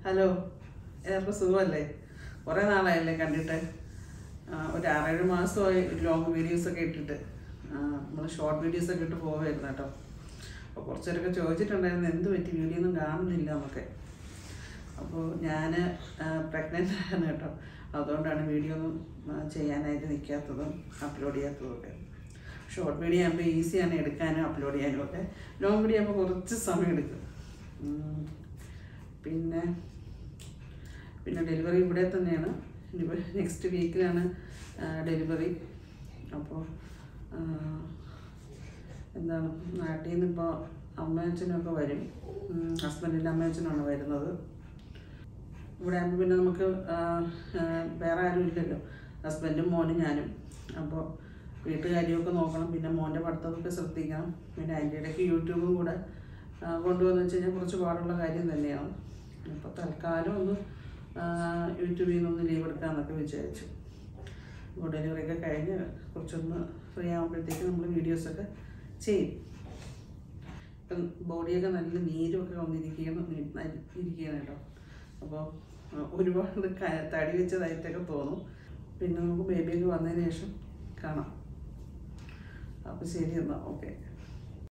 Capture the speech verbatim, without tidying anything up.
Hello, എല്ലാവർക്കും സുഖമല്ലേ? കുറേ നാളായല്ലേ കണ്ടിട്ട്. ഒരു ആറേഴ് മാസമായി ലോങ് വീഡിയോസൊക്കെ ഇട്ടിട്ട്. നമ്മൾ ഷോർട്ട് വീഡിയോസൊക്കെ ഇട്ട് പോവായിരുന്നു കേട്ടോ. അപ്പോൾ കുറച്ചേരൊക്കെ ചോദിച്ചിട്ടുണ്ടായിരുന്നു എന്ത് പറ്റി വീഡിയോ ഒന്നും കാണുന്നില്ല എന്നൊക്കെ. അപ്പോൾ ഞാൻ പ്രഗ്നൻ്റ് ആണ് കേട്ടോ. അതുകൊണ്ടാണ് വീഡിയോ ഒന്നും ചെയ്യാനായിട്ട് നിൽക്കാത്തതും അപ്ലോഡ് ചെയ്യാത്തതൊക്കെ. ഷോർട്ട് വീഡിയോ ആകുമ്പോൾ ഈസിയാണ് എടുക്കാനും അപ്ലോഡ് ചെയ്യാനും ഒക്കെ. ലോങ് വീഡിയോ ആകുമ്പോൾ കുറച്ച് സമയം എടുക്കും. പിന്നെ പിന്നെ ഡെലിവറി ഇവിടെ തന്നെയാണ്. ഇനിയിപ്പോൾ നെക്സ്റ്റ് വീക്കിലാണ് ഡെലിവറി. അപ്പോൾ എന്താണ് നാട്ടിൽ നിന്ന് ഇപ്പോൾ അമ്മയച്ഛനൊക്കെ വരും. ഹസ്ബൻഡിൻ്റെ അമ്മയച്ഛനാണ് വരുന്നത്. ഇവിടെ ആകുമ്പോൾ പിന്നെ നമുക്ക് വേറെ ആരും ഇല്ലല്ലോ, ഹസ്ബൻഡും മോനും ഞാനും. അപ്പോൾ വീട്ടുകാരിയൊക്കെ നോക്കണം, പിന്നെ മോൻ്റെ പഠിത്തമൊക്കെ ശ്രദ്ധിക്കണം. പിന്നെ അതിൻ്റെ ഇടയ്ക്ക് യൂട്യൂബും കൂടെ കൊണ്ടുവന്ന് വെച്ച് കഴിഞ്ഞാൽ കുറച്ച് പാടുള്ള കാര്യം തന്നെയാണ്. അപ്പോൾ തൽക്കാലം ഒന്ന് യൂട്യൂബിൽ നിന്നൊന്ന് ലീവ് എടുക്കാമെന്നൊക്കെ വിചാരിച്ചു. അപ്പോൾ ഡെലിവറിയൊക്കെ കഴിഞ്ഞ് കുറച്ചൊന്ന് ഫ്രീ ആകുമ്പോഴത്തേക്ക് നമ്മൾ വീഡിയോസൊക്കെ ചെയ്യും. ഇപ്പം ബോഡിയൊക്കെ നല്ല നീരുമൊക്കെ വന്നിരിക്കുകയാണ് ഇരിക്കുകയാണ് കേട്ടോ. അപ്പോൾ ഒരുപാട് തടി വെച്ചതായിട്ടൊക്കെ തോന്നും. പിന്നെ നമുക്ക് ബേബിയൊക്കെ വന്നതിന് ശേഷം കാണാം. അപ്പോൾ ശരി എന്നാൽ ഓക്കെ.